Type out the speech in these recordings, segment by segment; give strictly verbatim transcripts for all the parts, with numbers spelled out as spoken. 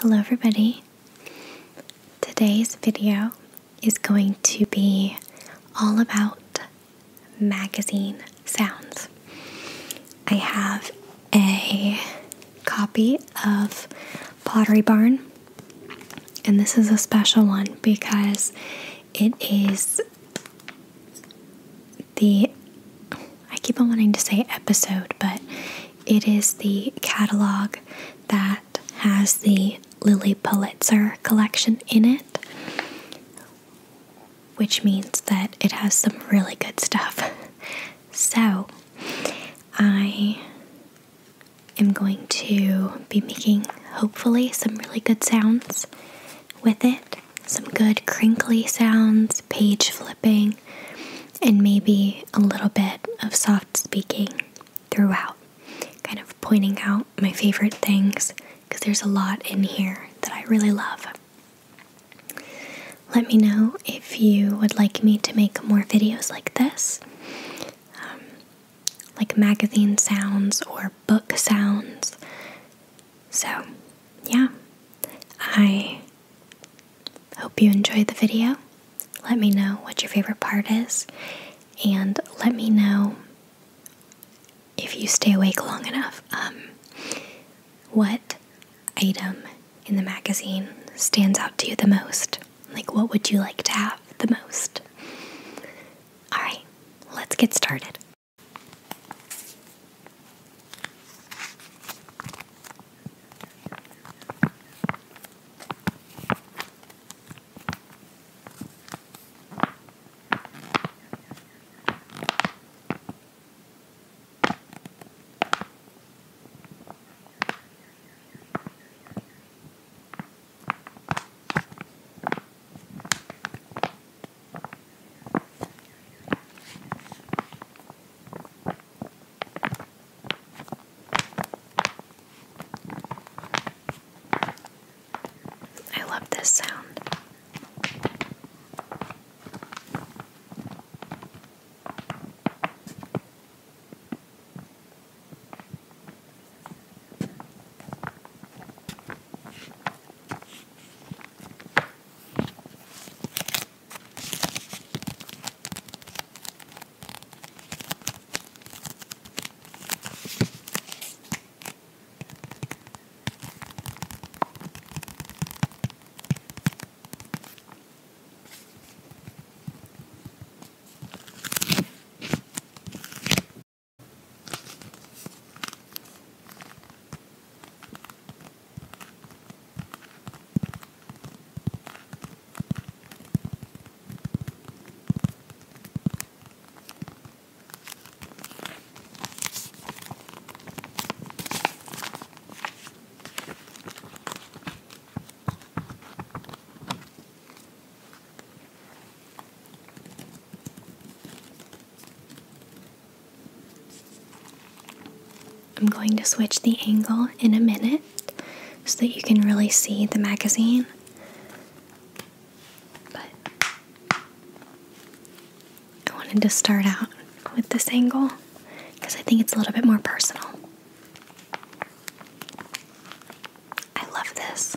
Hello everybody. Today's video is going to be all about magazine sounds. I have a copy of Pottery Barn, and this is a special one because it is the, I keep on wanting to say episode, but it is the catalog that has the Lilly Pulitzer collection in it, which means that it has some really good stuff. So I am going to be making hopefully some really good sounds with it, some good crinkly sounds, page flipping, and maybe a little bit of soft speaking throughout, kind of pointing out my favorite things, because there's a lot in here that I really love. Let me know if you would like me to make more videos like this, um, like magazine sounds or book sounds. So, yeah, I hope you enjoyed the video. Let me know what your favorite part is, and let me know if you stay awake long enough, um, what item in the magazine stands out to you the most. Like, what would you like to have the most? Alright, let's get started. I love this sound. I'm going to switch the angle in a minute so that you can really see the magazine. But I wanted to start out with this angle because I think it's a little bit more personal. I love this.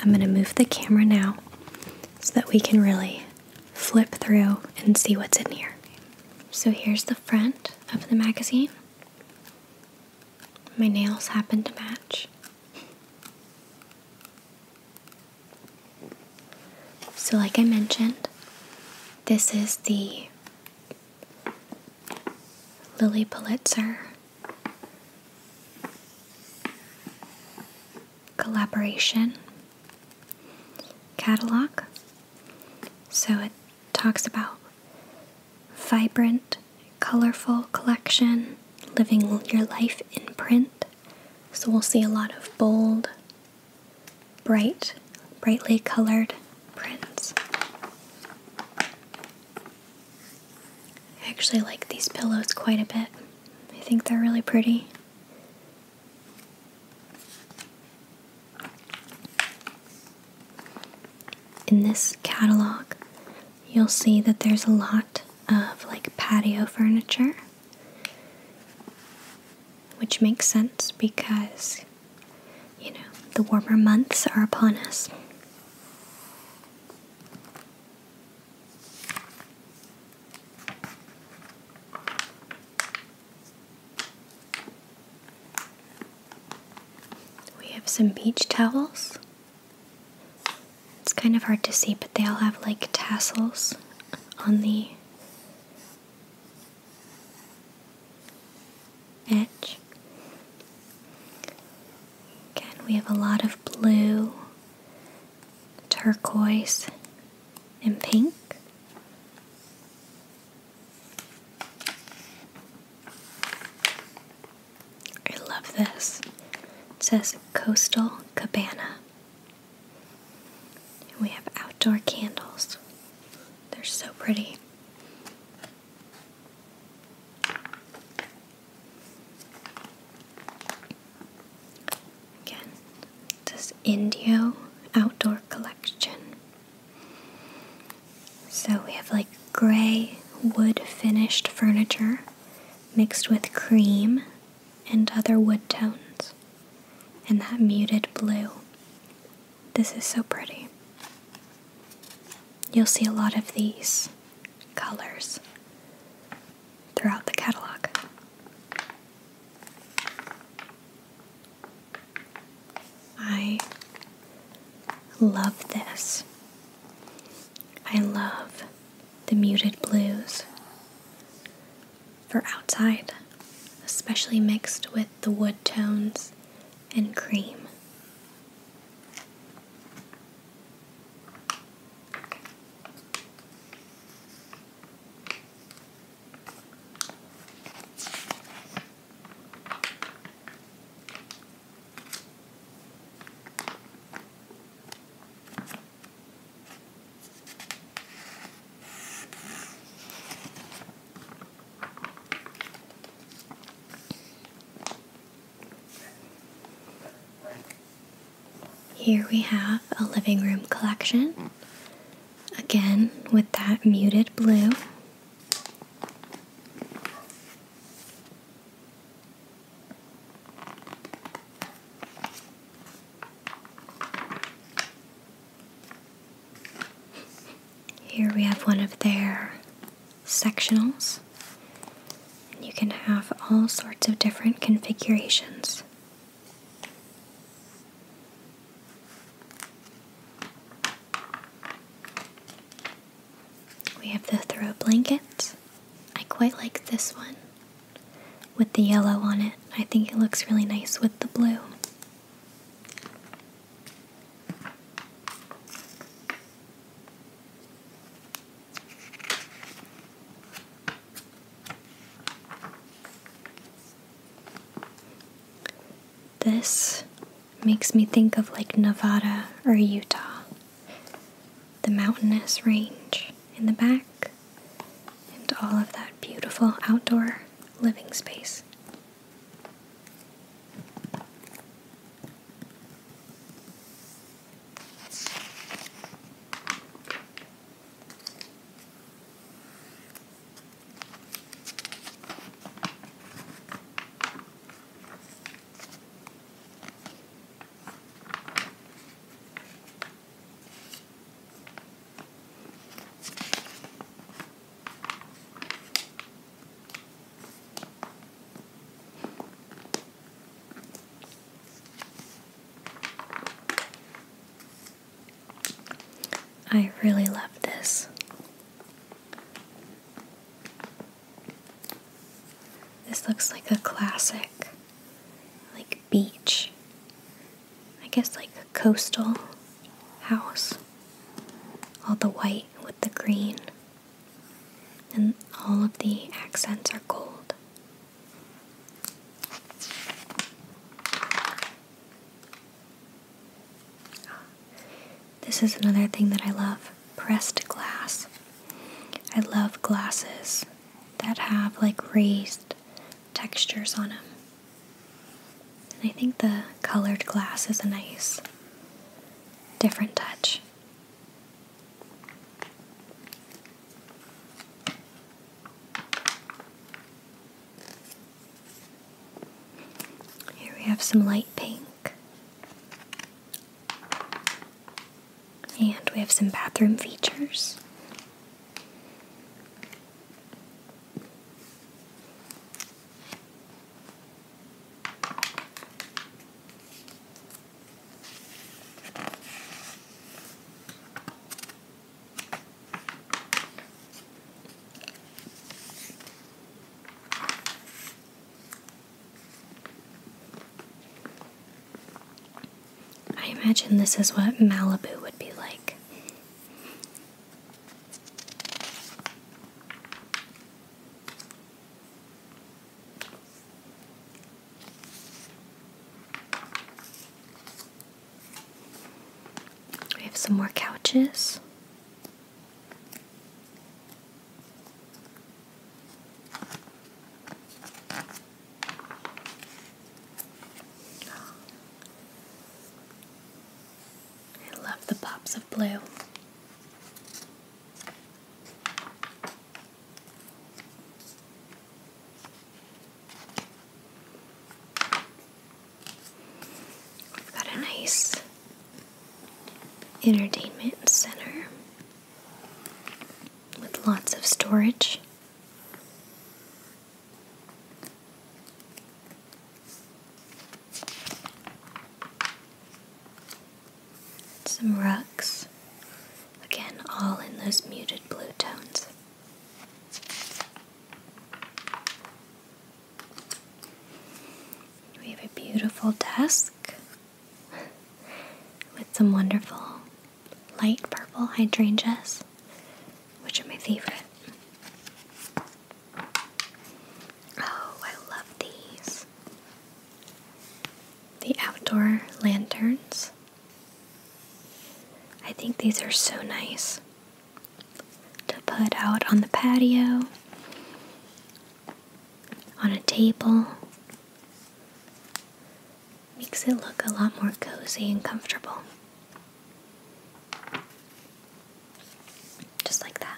I'm going to move the camera now so that we can really flip through and see what's in here. So here's the front of the magazine. My nails happen to match. So like I mentioned, this is the Lilly Pulitzer collaboration catalog. So it talks about vibrant, colorful collection, living your life in print. So we'll see a lot of bold, bright, brightly colored prints. I actually like these pillows quite a bit. I think they're really pretty. In this catalog, you'll see that there's a lot of like patio furniture, which makes sense because, you know, the warmer months are upon us. We have some beach towels. It's kind of hard to see, but they all have like tassels on the edge. Again, we have a lot of blue, turquoise, and pink. I love this. It says Coastal Cabana. And we have outdoor candles. They're so pretty. Again, this Indio Outdoor Collection. So we have like gray wood finished furniture mixed with cream and other wood tones, and that muted blue. This is so pretty. You'll see a lot of these colors throughout the catalog. I love this. I love the muted blues for outside, especially mixed with the wood tones and cream. Here we have a living room collection, again with that muted blue. Here we have one of their sectionals, and you can have all sorts of different configurations. We have the throw blankets. I quite like this one with the yellow on it. I think it looks really nice with the blue. This makes me think of like Nevada or Utah, the mountainous range in the back, and all of that beautiful outdoor living space. I really love this. This looks like a classic, like beach, I guess like a coastal house. All the white with the green, and all of the accents are gold. This is another thing that I love, pressed glass. I love glasses that have like raised textures on them. And I think the colored glass is a nice, different touch. Here we have some light pink. And we have some bathroom features. I imagine this is what Malibu would be like. We have some more couches. The pops of blue. We've got a nice entertainment center with lots of storage. Some rugs, again all in those muted blue tones. We have a beautiful desk with some wonderful light purple hydrangeas, which are my favorite. Oh, I love these. The outdoor lanterns. I think these are so nice to put out on the patio, on a table. Makes it look a lot more cozy and comfortable. Just like that.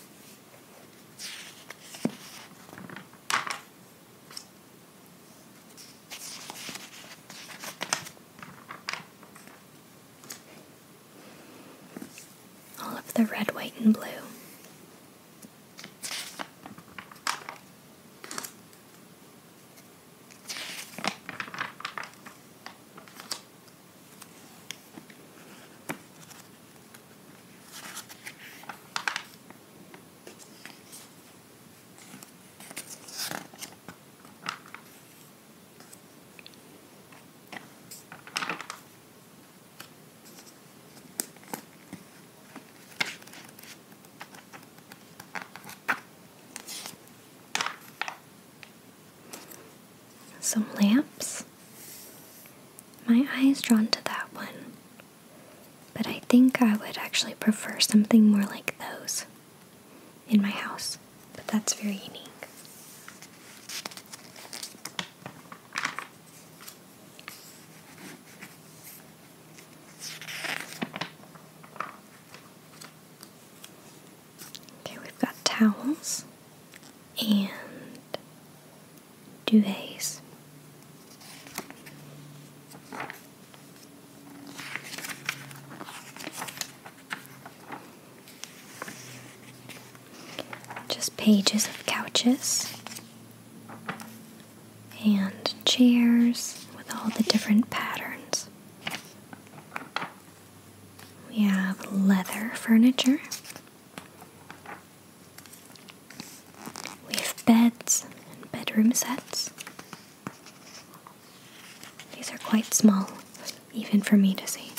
The red, white, and blue. Some lamps. My eye is drawn to that one, but I think I would actually prefer something more like those in my house, but that's very unique. Okay, we've got towels and duvets. Just pages of couches and chairs with all the different patterns. We We have leather furniture. We have beds and bedroom sets. These are quite small, even for me to see.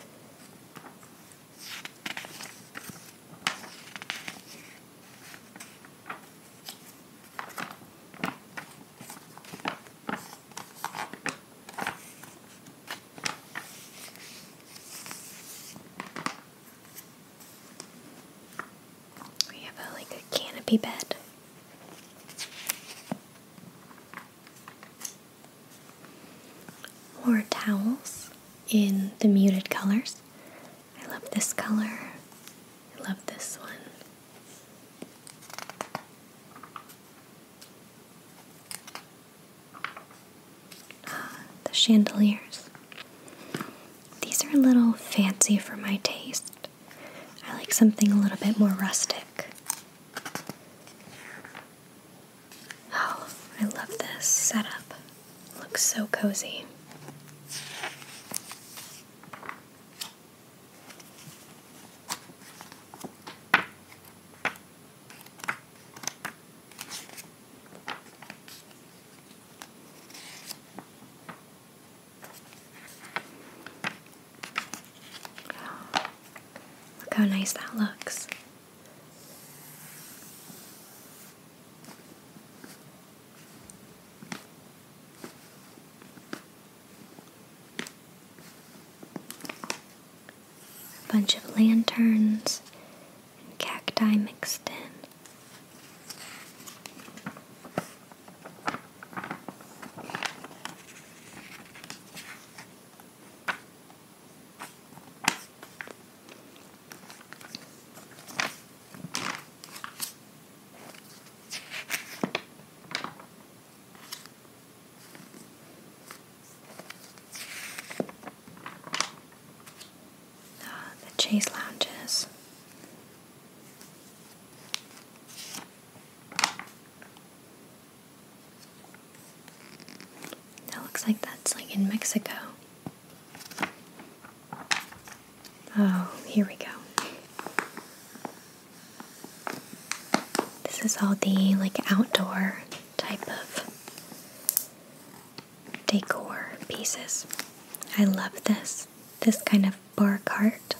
We have a, like a canopy bed. More towels in the muted colors. I love this color. I love this one. Ah, the chandeliers. These are a little fancy for my taste. I like something a little bit more rustic. Oh, I love this setup. It looks so cozy. Look how nice that looks. A bunch of lanterns and cacti mixed in. Chase lounges. That looks like that's like in Mexico. Oh, here we go. This is all the like outdoor type of decor pieces. I love this. This kind of bar cart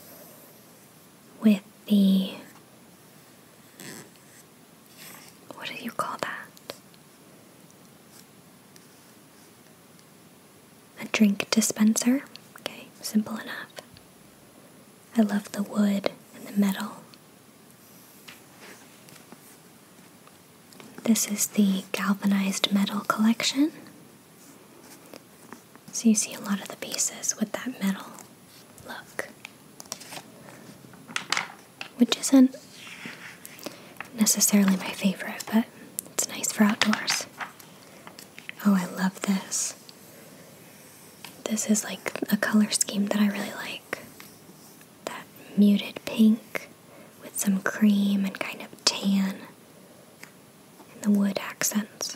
with the, what do you call that? A drink dispenser. Okay, simple enough. I love the wood and the metal. This is the galvanized metal collection. So you see a lot of the pieces with that metal look, which isn't necessarily my favorite, but it's nice for outdoors. Oh, I love this. This is like a color scheme that I really like. That muted pink with some cream and kind of tan and the wood accents.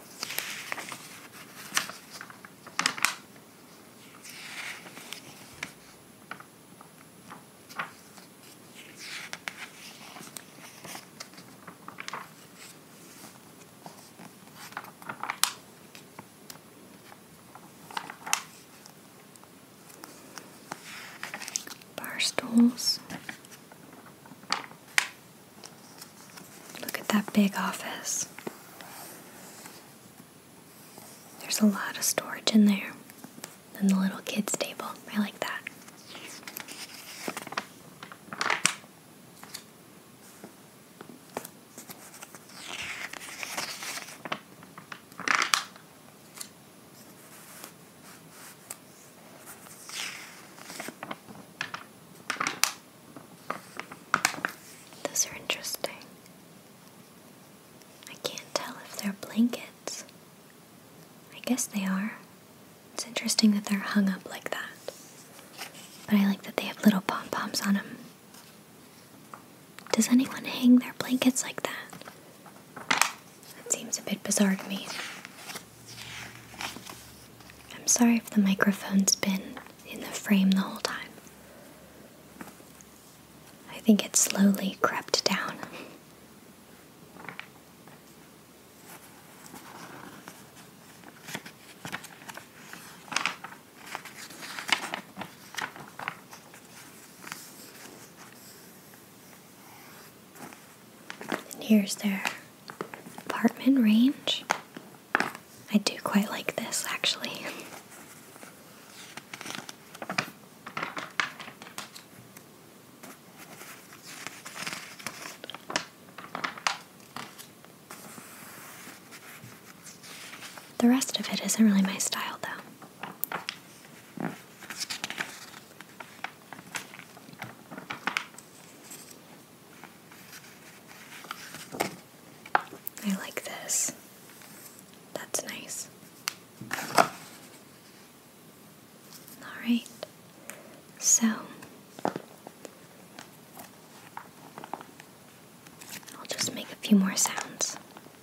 Stools. Look at that big office. There's a lot of storage in there. And the little kids' table. I like that. Those are interesting. I can't tell if they're blankets. I guess they are. It's interesting that they're hung up like that. But I like that they have little pom-poms on them. Does anyone hang their blankets like that? That seems a bit bizarre to me. I'm sorry if the microphone's been in the frame the whole time. think it slowly crept down. And here's their apartment range. I do quite like this, actually. The rest of it isn't really my style, though. I like this. That's nice. Alright, so I'll just make a few more sounds.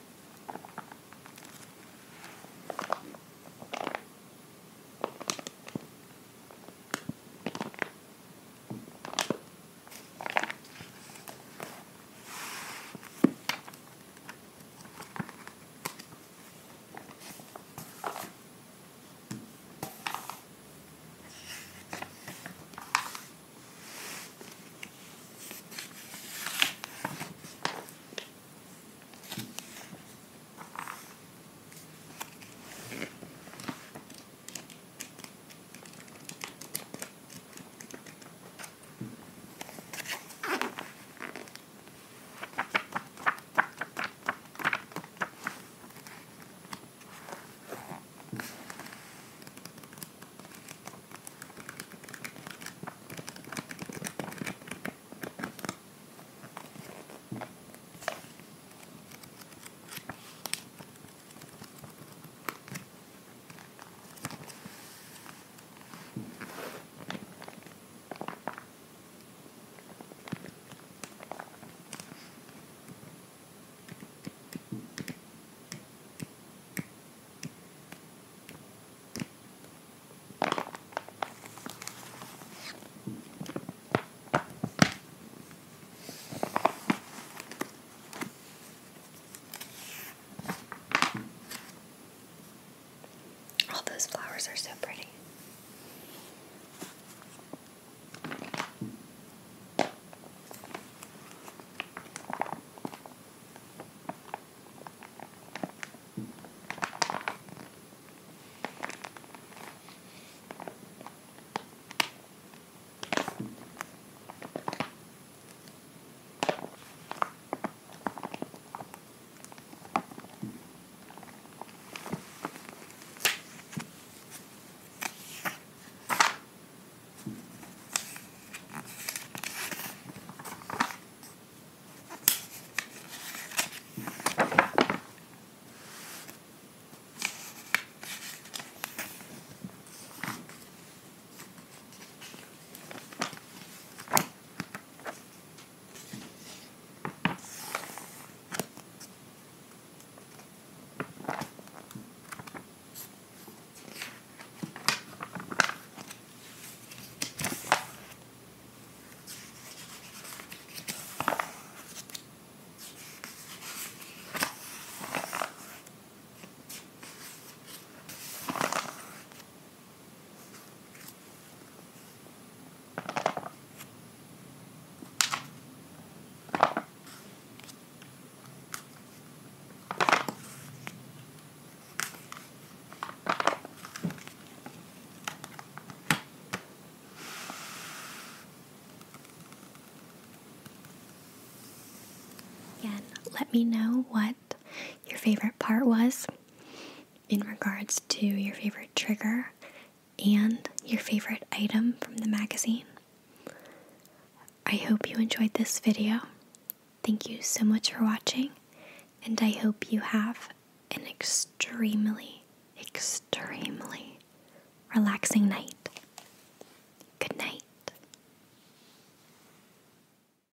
All those flowers are so pretty. Again, let me know what your favorite part was in regards to your favorite trigger and your favorite item from the magazine. I hope you enjoyed this video. Thank you so much for watching, and I hope you have an extremely, extremely relaxing night.